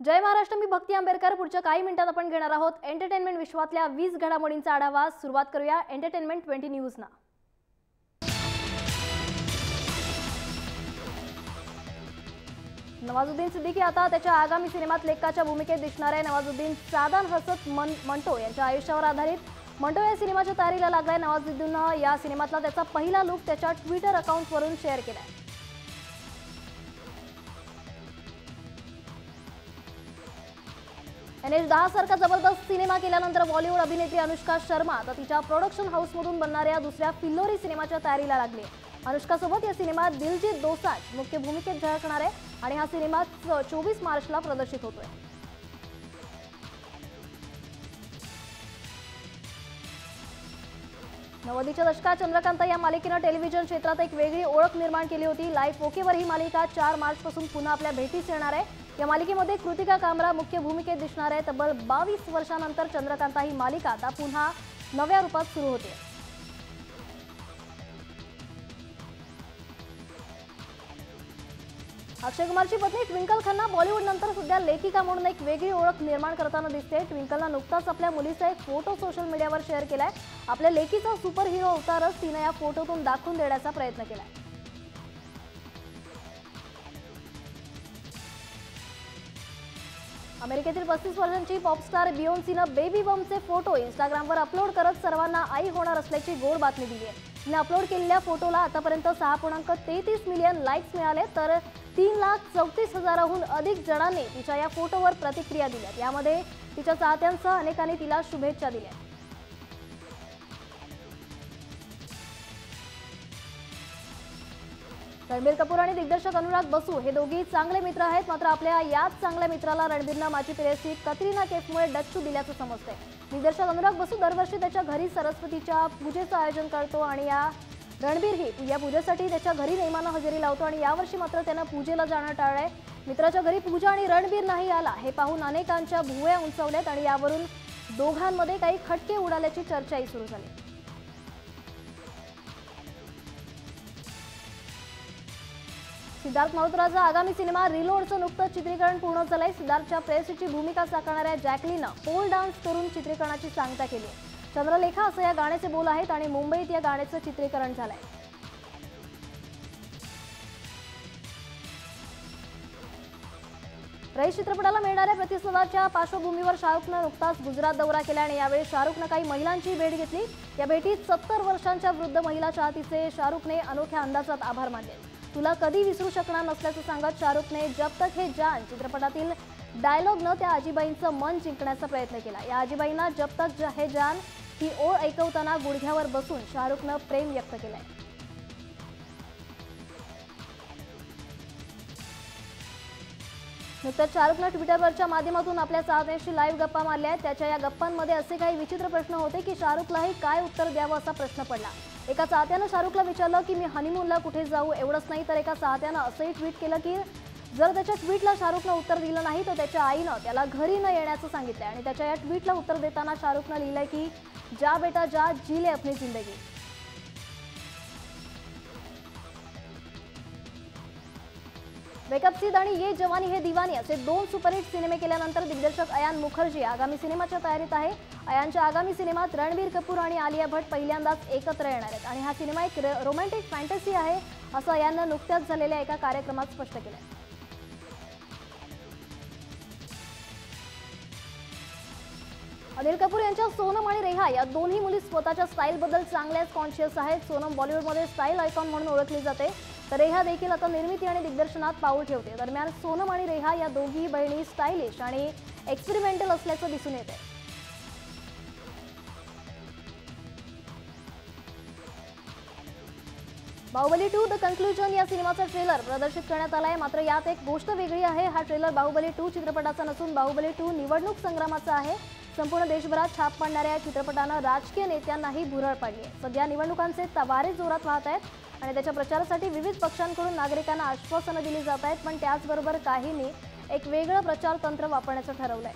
जय महाराष्ट्र, मी भक्ती आंबेडकर। पुढच्या काही मिनिटात आपण घेणार आहोत एंटरटेनमेंट विश्वातल्या 20 घडामोडींचा आढावा। सुरुवात करूया एंटरटेनमेंट 20 न्यूज ना। नवाजुद्दीन सिद्दीकी आता त्याच्या आगामी सिनेमात लेकाच्या भूमिकेत दिसणार आहे। नवाजुद्दीन सादान हसत मंटो यांच्या आयुष्यावर आधारित मंटो या सिनेमाच्या तयारीला लागलाय। नवाजुद्दीनने या सिनेमातला त्याचा पहिला लुक त्याच्या ट्विटर अकाउंटवरून शेअर केलाय। NH10 सारखा जबरदस्त सिनेमा केल्यानंतर बॉलिवूड अभिनेत्री अनुष्का शर्मा आता तिच्या प्रोडक्शन हाऊसमधून बनणाऱ्या दुसऱ्या फिल्लोरी सिनेमाच्या तयारीला लागली आहे। अनुष्का सोबत या सिनेमात दिलजीत दोसांझ मुख्य भूमिकेत झळकणार आहे आणि हा सिनेमा 24 मार्चला प्रदर्शित होतोय। नव्वदीच्या दशकात चंद्रकांता या मालिकेने टेलिव्हिजन क्षेत्रात एक वेगळी ओळख निर्माण केली होती। लाईफ ओकेवर ही मालिका 4 मार्च पासून पुन्हा आपल्या भेटीस येणार आहे। या मालिकेमध्ये कृतिका कामरा मुख्य भूमिकेत दिसणार आहे। तब्बल 22 वर्षांनंतर चंद्रकांता ही मालिका आता पुन्हा नव्या रूपात सुरू होते। अक्षय कुमारची पत्नी ट्विंकल खन्ना बॉलिवूड नंतर सध्या लेखिका म्हणून एक वेगळी ओळख निर्माण करताना दिसते। ट्विंकलने नुकताच आपल्या मुलीचा एक फोटो सोशल मीडियावर शेअर केलाय। आपल्या लेखीचा सुपर हिरो अवतारच तिने या फोटोतून दाखवून देण्याचा प्रयत्न केलाय। अमेरिकेतील 35 वर्षांची पॉपस्टार बियोन्सीनं बेबी बम्पचे फोटो इंस्टाग्रामवर अपलोड करत सर्वांना आई होणार असल्याची गोड बातमी दिली आहे। तिने अपलोड केलेल्या फोटोला आतापर्यंत 6.33 मिलियन लाईक्स मिळाले, तर 3,34,000हून अधिक जणांनी तिच्या या फोटोवर प्रतिक्रिया दिल्या। यामध्ये तिच्या चाहत्यांसह अनेकांनी तिला शुभेच्छा दिल्या। रणबीर कपूर आणि दिग्दर्शक अनुराग बसू हे दोघी चांगले मित्र आहेत, मात्र आपल्या याच चांगल्या मित्राला रणबीरनं माझी प्रेयसी कतरिना कैफमुळे डच्चू दिल्याचं समजतंय। दिग्दर्शक अनुराग बसू दरवर्षी त्याच्या घरी सरस्वतीच्या पूजेचं आयोजन करतो आणि रणबीरही या पूजेसाठी त्याच्या घरी नेमानं हजेरी लावतो आणि यावर्षी मात्र त्यानं पूजेला जाणं टाळलंय। मित्राच्या घरी पूजा आणि रणबीर नाही आला हे पाहून अनेकांच्या भुवया उंचावल्यात आणि यावरून दोघांमध्ये काही खटके उडाल्याची चर्चाही सुरू झाली। सिद्धार्थ मल्होत्राचा आगामी सिनेमा रिलोडचं नुकतंच चित्रीकरण पूर्ण झालंय। सिद्धार्थच्या प्रेयसीची भूमिका साकारणाऱ्या जॅकलीनं पोल डान्स करून चित्रीकरणाची सांगता केली आहे। चंद्रलेखा असं या गाण्याचे बोल आहेत आणि मुंबईत या गाण्याचं चित्रीकरण झालंय। रईस चित्रपटाला मिळणाऱ्या प्रतिसादाच्या पार्श्वभूमीवर शाहरुखनं नुकताच गुजरात दौरा केला आणि यावेळी शाहरुखनं काही महिलांची भेट घेतली। या भेटीत 70 वर्षांच्या वृद्ध महिला चाहतीचे शाहरुखने अनोख्या अंदाजात आभार मानले। तुला कधी विसरू शकणार नसल्याचं सांगत शाहरुखने जब तक है जान चित्रपटातील डायलॉगनं त्या आजीबाईंचं मन जिंकण्याचा प्रयत्न केला। या आजीबाईंना जब तक है जान ही ओळ ऐकवताना गुडघ्यावर बसून शाहरुखनं प्रेम व्यक्त केलंय। नुकताच शाहरुखनं ट्विटरवरच्या माध्यमातून आपल्या चाहत्यांशी लाईव्ह गप्पा मारल्या आहेत। त्याच्या या गप्पांमध्ये असे काही विचित्र प्रश्न होते की शाहरुखलाही काय उत्तर द्यावं असा प्रश्न पडला। एका चाहत्यानं शाहरुखला विचारलं की मी हनीमूनला कुठे जाऊ। एवढंच नाही तर एका चाहत्यानं असंही ट्विट केलं की जर त्याच्या ट्विटला शाहरुखनं उत्तर दिलं नाही तर त्याच्या आईनं त्याला घरी न येण्याचं सांगितलंय आणि त्याच्या या ट्विटला उत्तर देताना शाहरुखनं लिहिलंय की जा बेटा जा, जी ले अपनी जिंदगी। वेकअप सिड आणि ये जवानी है दीवानी असे 2 सुपरहिट सिनेमे केल्यानंतर दिग्दर्शक अयान मुखर्जी आगामी सिनेमाच्या तयारीत आहे। अयानच्या आगामी सिनेमात रणबीर कपूर आणि आलिया भट्ट पहिल्यांदाच एकत्र येणार आहेत आणि हा सिनेमा एक रोमॅन्टिक फॅन्टसी आहे असं अयाननं नुकत्याच झालेल्या एका कार्यक्रमात स्पष्ट केलंय। अनिल कपूर यांच्या सोनम आणि रेहा या दोन्ही मुली स्वतःच्या स्टाईलबद्दल चांगल्याच कॉन्शियस आहेत। सोनम बॉलिवूडमध्ये स्टाईल आयकॉन म्हणून ओळखली जाते, तर रेहा देखील आता निर्मिती आणि दिग्दर्शनात पाऊल ठेवते। दरम्यान सोनम आणि रेहा या दोघी बहिणी स्टायलिश आणि एक्सपेरिमेंटल असल्याचं दिसून येते। बाहुबली 2 द कन्क्लुजन या सिनेमाचा ट्रेलर प्रदर्शित करण्यात आलाय, मात्र यात एक गोष्ट वेगळी आहे। हा ट्रेलर बाहुबली 2 चित्रपटाचा नसून बाहुबली 2 निवडणूक संग्रामाचा आहे। संपूर्ण देशभरात छाप पाडणाऱ्या या चित्रपटानं राजकीय नेत्यांनाही भुरळ पाडली आहे। सध्या निवडणुकांचे तवारे जोरात वाहत आहेत आणि त्याच्या प्रचारासाठी विविध पक्षांकडून नागरिकांना आश्वासनं दिली जात आहेत, पण त्याचबरोबर काहींनी एक वेगळं प्रचार तंत्र वापरण्याचं ठरवलंय।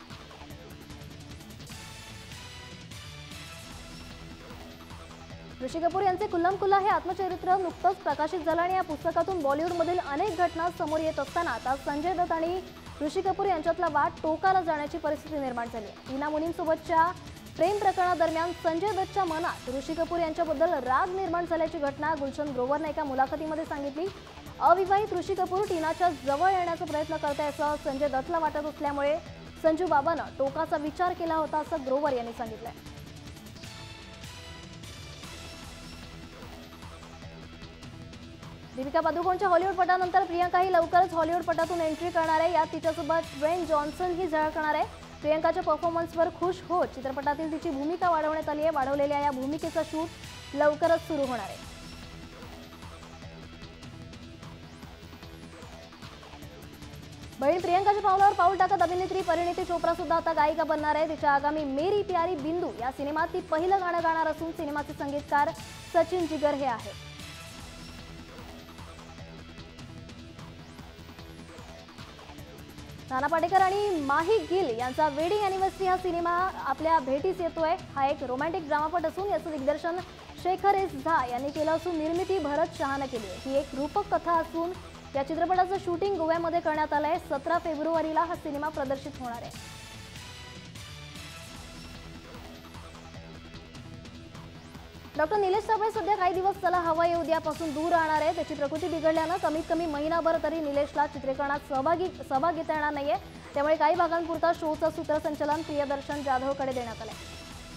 ऋषी कपूर यांचे कुल्लम कुल्ला हे आत्मचरित्र नुकतंच प्रकाशित झालं आणि या पुस्तकातून बॉलिवूडमधील अनेक घटना समोर येत असताना आता संजय दत्त आणि ऋषी कपूर यांच्यातला वाद टोकाला जाण्याची परिस्थिती निर्माण झाली आहे। टीना मुनीमसोबतच्या प्रेम प्रकरणादरम्यान संजय दत्तच्या मनात ऋषी कपूर यांच्याबद्दल राग निर्माण झाल्याची घटना गुलशन ग्रोवरने एका मुलाखतीमध्ये सांगितली। अविवाहित ऋषी कपूर टीनाच्या जवळ येण्याचा प्रयत्न करताय असं संजय दत्तला वाटत असल्यामुळे संजू बाबानं टोकाचा विचार केला होता असं ग्रोवर यांनी सांगितलंय। दीपिका पादुकोणच्या हॉलिवूड पटानंतर प्रियंका ही लवकरच हॉलिवूड पटातून एंट्री करणार आहे। यात तिच्यासोबत ड्वेन जॉन्सन ही झळकणार आहे। प्रियंकाच्या परफॉर्मन्सवर खुश होत चित्रपटातील तिची भूमिका वाढवण्यात आली आहे। वाढवलेल्या या भूमिकेचा शूट लवकरच सुरू होणार आहे। बहीण प्रियंकाच्या पावलावर पाऊल टाकत अभिनेत्री परिणीती चोप्रा सुद्धा आता गायिका बनणार आहे। तिच्या आगामी मेरी प्यारी बिंदू या सिनेमात ती पहिलं गाणं गाणार असून सिनेमाचे संगीतकार सचिन जिगर हे आहेत। नाना पाटेकर आणि माही गिल यांचा वेडिंग अॅनिव्हर्सरी हा सिनेमा आपल्या भेटीस येतोय। हा एक रोमॅन्टिक ड्रामापट असून याचं दिग्दर्शन शेखर एस झा यांनी केलं असून निर्मिती भरत शहाने केली आहे। ही एक रूपक कथा असून या चित्रपटाचं शूटिंग गोव्यामध्ये करण्यात आलंय। 17 फेब्रुवारीला हा सिनेमा प्रदर्शित होणार आहे। डॉक्टर निलेश साबळे सध्या काही दिवस चला हवा येऊ द्यापासून दूर राहणार आहे। त्याची प्रकृती बिघडल्यानं कमीत कमी महिनाभर तरी निलेशला चित्रीकरणात सहभाग घेता येणार नाहीये। त्यामुळे काही भागांपुरता शोचं सूत्रसंचालन प्रियदर्शन जाधवकडे देण्यात आलंय।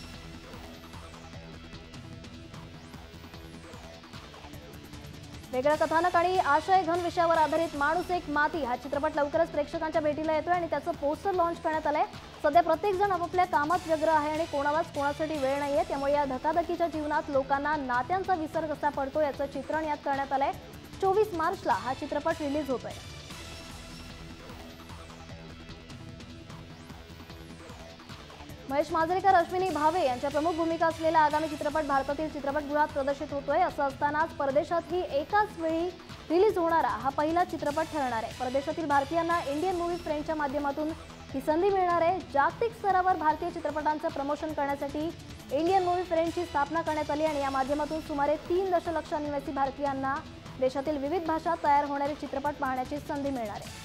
वेगळं कथानक आणि आशय घन विषयावर आधारित माणूस एक माती हा चित्रपट लवकरच प्रेक्षकांच्या भेटीला येतोय आणि त्याचं पोस्टर लॉन्च करण्यात आलंय। सध्या प्रत्येक जण आपापल्या कामात व्यग्र आहे आणि कोणालाच कोणासाठी वेळ नाहीये। त्यामुळे या धकाधकीच्या जीवनात लोकांना नात्यांचा विसर कसा पडतो याचं चित्रण यात करण्यात आलंय। 24 मार्चला हा चित्रपट रिलीज होतोय। महेश मांजरेकर, अश्विनी भावे यांच्या प्रमुख भूमिका असलेला आगामी चित्रपट भारतातील चित्रपटगृहात प्रदर्शित होतोय। असं असतानाच परदेशातही एकाच वेळी रिलीज होणारा हा पहिला चित्रपट ठरणार आहे। परदेशातील भारतीयांना इंडियन मूव्ही फ्रेंडच्या माध्यमातून ही संधी मिळणार आहे। जागतिक स्तरावर भारतीय चित्रपटांचं प्रमोशन करण्यासाठी इंडियन मूव्ही फ्रेंडची स्थापना करण्यात आली आणि या माध्यमातून सुमारे 3 दशलक्ष निवासी भारतीयांना देशातील विविध भाषात तयार होणारे चित्रपट पाहण्याची संधी मिळणार आहे।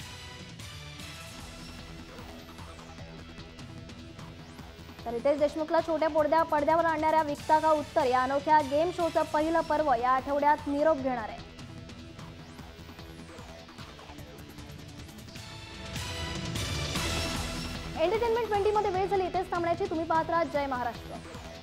तर रितेश देशमुखला छोट्या पडद्यावर आणणाऱ्या विकता का उत्तर या अनोख्या गेम शोचं पहिलं पर्व या आठवड्यात निरोप घेणार आहे। एंटरटेनमेंट 20 मध्ये वेळ झाली इथेच थांबण्याची। तुम्ही पाहत राहा जय महाराष्ट्र।